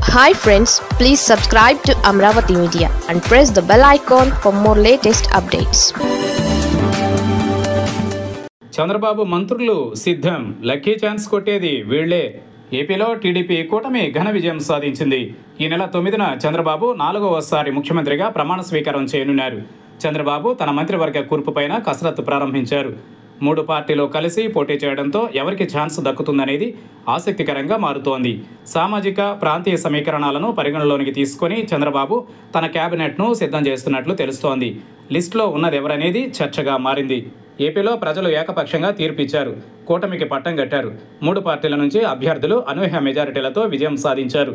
Hi friends, please subscribe to Amravati Media and press the bell icon for more latest updates. Chandrababu మంత్రులు సిద్ధం, lucky chance కొట్టేది వీళ్లే. ఏపీలో TDP కూటమి ఘన విజయం సాధించింది. ఈ నెల 9న చంద్రబాబు 4వసారి ముఖ్యమంత్రిగా ప్రమాణ స్వీకారం చేయనున్నారు. చంద్రబాబు తన మంత్రివర్గ కూర్పుపైన కసరత్తు ప్రారంభించారు. 3 పార్టీలు కలిసి పోటీ చేయడంతో ఎవరికి ఛాన్స్ దక్కుతుందనేది ఆసక్తికరంగా మారుతోంది. సామాజిక ప్రాంతీయ సమీకరణాలను పరిగణలోనికి తీసుకొని చంద్రబాబు తన కేబినెట్ను సిద్ధం చేస్తున్నట్లు తెలుస్తోంది. లిస్టులో ఉన్నదెవరనేది చర్చగా మారింది. ఏపీలో ప్రజలు ఏకపక్షంగా తీర్పిచ్చారు. కూటమికి పట్టం కట్టారు. 3 పార్టీల నుంచి అభ్యర్థులు అనూహ్య మెజారిటీలతో విజయం సాధించారు.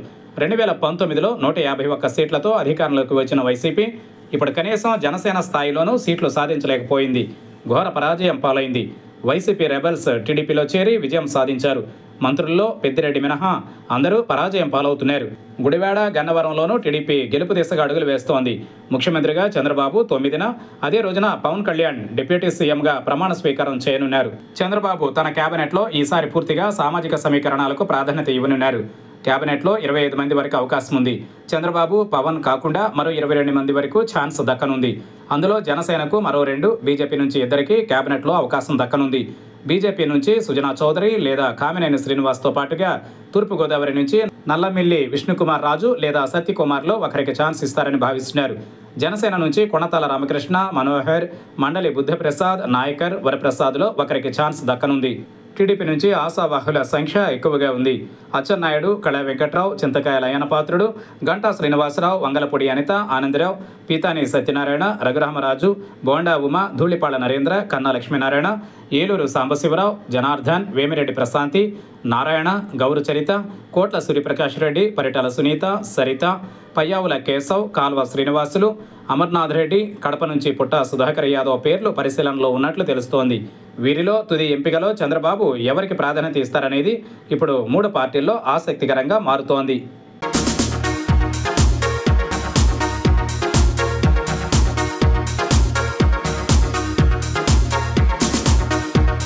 2019లో 151 సీట్లతో అధికారంలోకి వచ్చిన వైసీపీ ఇప్పుడు కనీసం జనసేన స్థాయిలోనూ సీట్లు సాధించలేకపోయింది. ఘోర పరాజయం పాలైంది. వైసీపీ రెబల్స్ టీడీపీలో చేరి విజయం సాధించారు. మంత్రుల్లో పెద్దిరెడ్డి మినహా అందరూ పరాజయం పాలవుతున్నారు. గుడివాడ, గన్నవరంలోనూ టీడీపీ గెలుపు దిశగా అడుగులు వేస్తోంది. ముఖ్యమంత్రిగా చంద్రబాబు 9న, అదే రోజున పవన్ కళ్యాణ్ డిప్యూటీ సీఎంగా ప్రమాణ స్వీకారం చేయనున్నారు. చంద్రబాబు తన కేబినెట్లో ఈసారి పూర్తిగా సామాజిక సమీకరణాలకు ప్రాధాన్యత ఇవ్వనున్నారు. కేబినెట్లో 25 మంది వరకు అవకాశం ఉంది. చంద్రబాబు, పవన్ కాకుండా మరో 22 మంది వరకు ఛాన్స్ దక్కనుంది. అందులో జనసేనకు మరో 2, బీజేపీ నుంచి 2కి కేబినెట్లో అవకాశం దక్కనుంది. బీజేపీ నుంచి సుజనా చౌదరి లేదా కామినేని శ్రీనివాస్తో పాటుగా తూర్పుగోదావరి నుంచి నల్లమిల్లి విష్ణుకుమార్ రాజు లేదా సత్యకుమార్లో ఒకరికి ఛాన్స్ ఇస్తారని భావిస్తున్నారు. జనసేన నుంచి కొణతాల రామకృష్ణ, మనోహర్, మండలి బుద్ధప్రసాద్, నాయకర్, వరప్రసాద్లో ఒకరికి ఛాన్స్ దక్కనుంది. టీడీపీ నుంచి ఆశావాహుల సంఖ్య ఎక్కువగా ఉంది. అచ్చెన్నాయుడు, కళా వెంకట్రావు, చింతకాయల అయ్యనపాత్రుడు, గంటా శ్రీనివాసరావు, వంగలపూడి అనిత, ఆనందరావు, పీతాని సత్యనారాయణ, రఘురామరాజు, బోండా ఉమ, ధూళిపాళ నరేంద్ర, కన్నా లక్ష్మీనారాయణ, ఏలూరు సాంబశివరావు, జనార్దన్, వేమిరెడ్డి ప్రశాంతి, నారాయణ, గౌరు చరిత, కోట్ల సూర్యప్రకాష్ రెడ్డి, పరిటాల సునీత, సరిత, పయ్యావుల కేశవ్, కాల్వ శ్రీనివాసులు, అమర్నాథ్ రెడ్డి, కడప నుంచి పుట్ట సుధాకర్ యాదవ్ పేర్లు పరిశీలనలో ఉన్నట్లు తెలుస్తోంది. వీరిలో తుది ఎంపికలో చంద్రబాబు ఎవరికి ప్రాధాన్యత ఇస్తారనేది ఇప్పుడు 3 పార్టీల్లో ఆసక్తికరంగా మారుతోంది.